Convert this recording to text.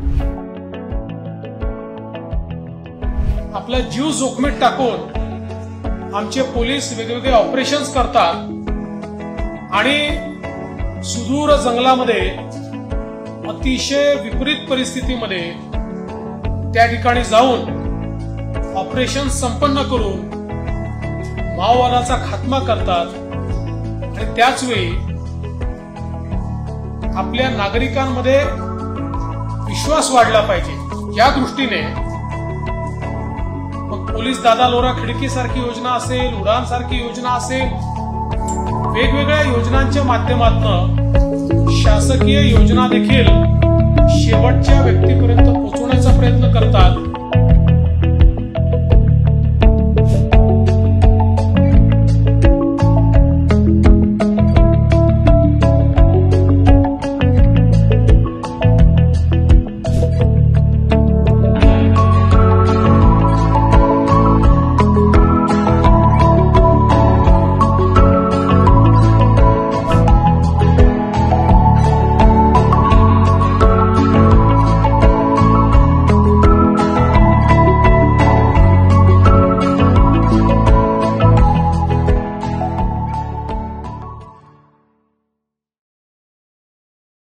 आपला जीव जोखमीत टाकून आमचे पोलीस वेगवेगळे ऑपरेशन्स करतात आणि सुदूर जंगलामध्ये अतिशय विपरीत परिस्थितीमध्ये त्या ठिकाणी जाऊन ऑपरेशन संपन्न करून माओवादाचा खात्मा करतात आणि त्याच वेळी आपल्या नागरिकांमध्ये विश्वास वाढला पाहिजे या दृष्टीने मग पोलीस दादा लोरा खिडकी सारखी योजना असेल, उडान सारखी योजना असेल, वेगवेगळ्या योजनांच्या माध्यमातून शासकीय योजना देखील शेवटच्या व्यक्तीपर्यंत पोहोचवण्याचा प्रयत्न करतात